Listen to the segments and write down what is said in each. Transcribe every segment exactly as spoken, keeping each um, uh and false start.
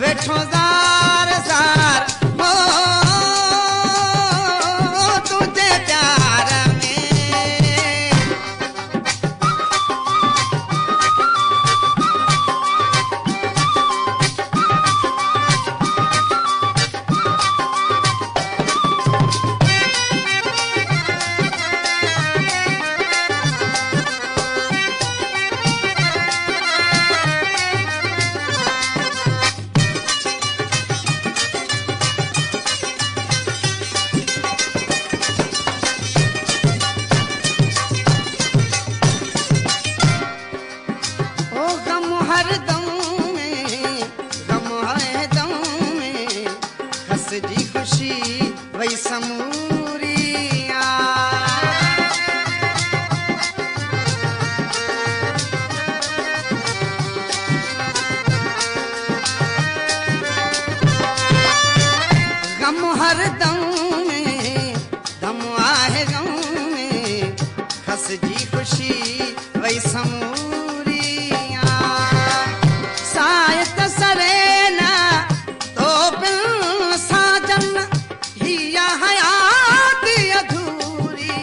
वेठो ज़ार ज़ार हो तुझे प्यार में। जी खुशी वही समूरिया गम हर दम में दम आहे गम में हंस जी खुशी वही समूरिया सायत सरेना तो बिल हिया हयात अधूरी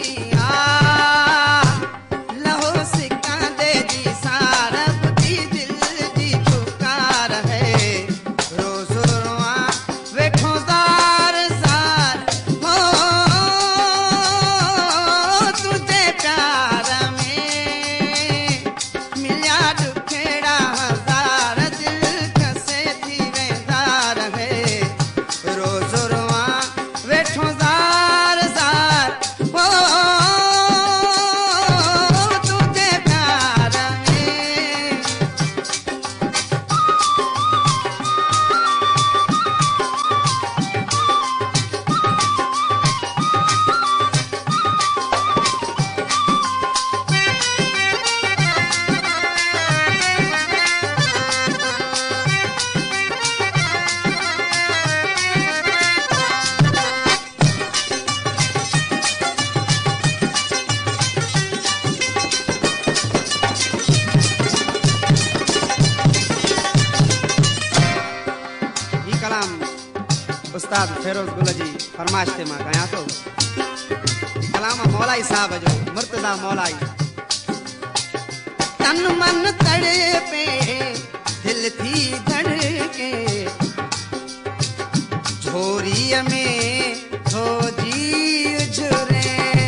लहो सिका दे जी सारा बुद्धि दिल जी पुकार है रोज रोआ वेठो ज़ार ज़ार हो तुझे प्यार में मिलिया दुखेड़ा हज़ार दिल कसे थी वेदार है रोज रोआ वेठो ज़ार ज़ार हो तुझे प्यार में। उस्ताद फेरोज गुल जी फरमाइश ते मां गया तो कलाम मौलाई साहब जो मुर्तजा मौलाई तन मन तड़पे दिल थी धड़के झोरी में हो जी झुरे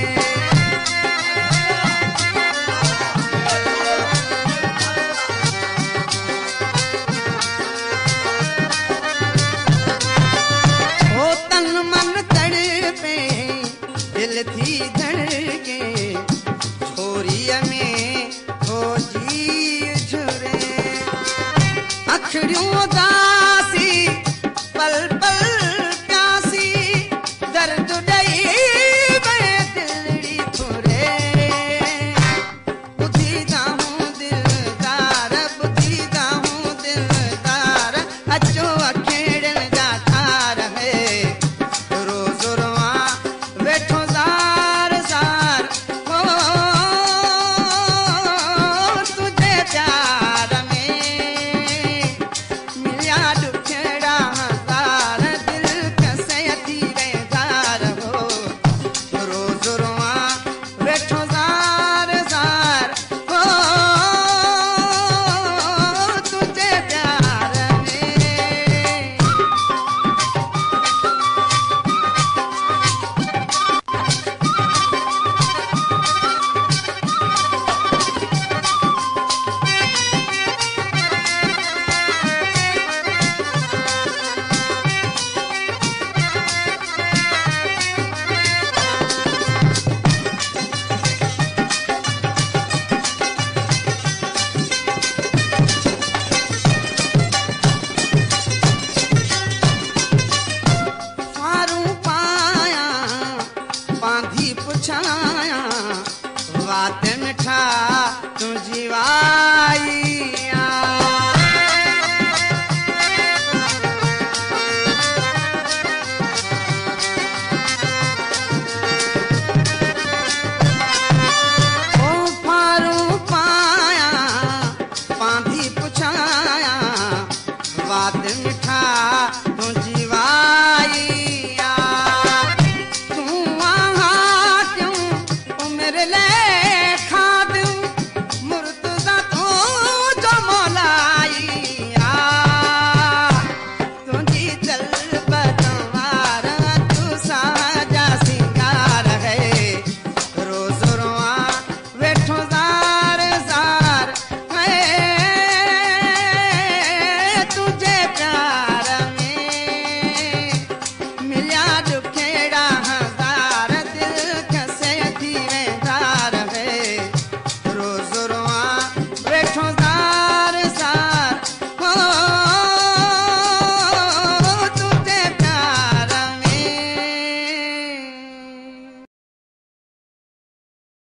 दिल थी धड़के छोरी में हो जी झुरे अखड़ियों दा